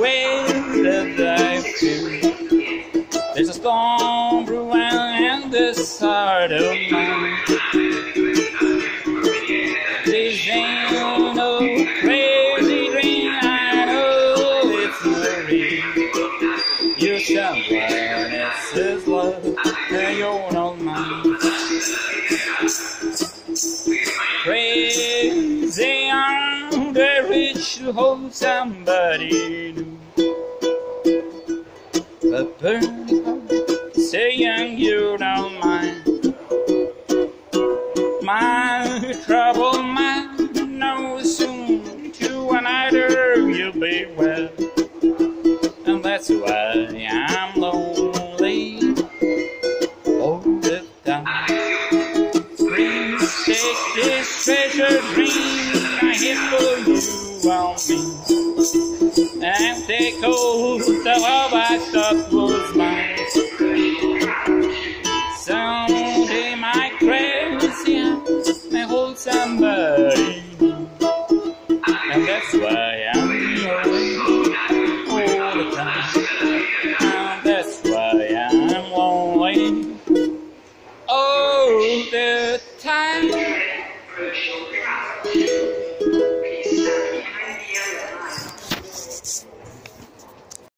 way that I feel. There's a storm brewing in this heart of mine. This ain't no crazy dream, I know it's not real. You're someone else's love, and you're not mine. Crazy on the rich to hold somebody new. A burning heart saying you don't mind. My troubled mind knows soon to another you'll be well. And that's why I'm lonely all the time. Please take this treasure dream I have for you on me, and take hold of love I thought was mine. Someday my crazy eyes may hold somebody, and that's why I'm lonely all the time. And that's why I'm lonely all the time.